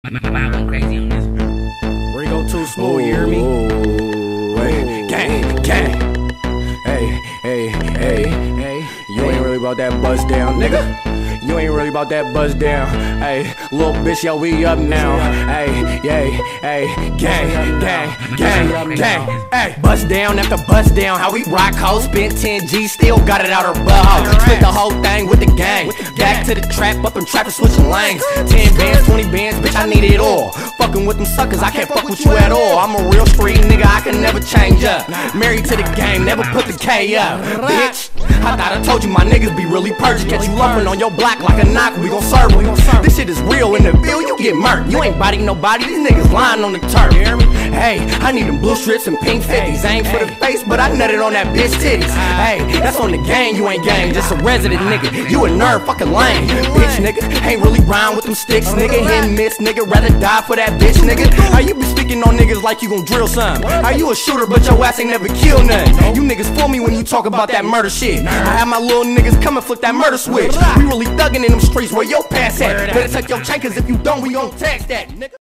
I went crazy on this. Where you go too smooth, you hear me? Hey, gang, gang. Hey. You ain't really about that buzz down, nigga. You ain't really about that buzz down. Hey, little bitch, yo, we up now. Hey, gang. Hey, bust down after bust down. How we rock hoes, spent 10 G, still got it out her butt. Split the whole thing with the gang. Back to the trap, up and trapping, switching lanes. 10 bands, 20 bands, bitch, I need it all. Fucking with them suckers, I can't fuck with you at all. I'm a real street nigga, I can never change up. Married to the game, never put the K up. Bitch, I thought I told you my niggas be really purged. Catch you lumping on your block like a knock, we gon' serve em. This shit is real in the field, you get murked. You ain't body nobody, these niggas lying on the turf. You hear me? Hey, I need them blue strips and pink 50s. Ain't for the face, but I nutted on that bitch titties. Hey, that's on the gang, you ain't gang, just a resident nigga. You a nerd, fucking lame. Bitch nigga, ain't really round with them sticks, nigga. Hit and miss, nigga, rather die for that bitch nigga. How you be speaking on niggas like you gon' drill some? How you a shooter but your ass ain't never killed none? You niggas fool me when you talk about that murder shit. I have my little niggas come and flip that murder switch. We really thuggin' in them streets where your pass at. Better tuck your chain, cause if you don't, we gon' tax that, nigga.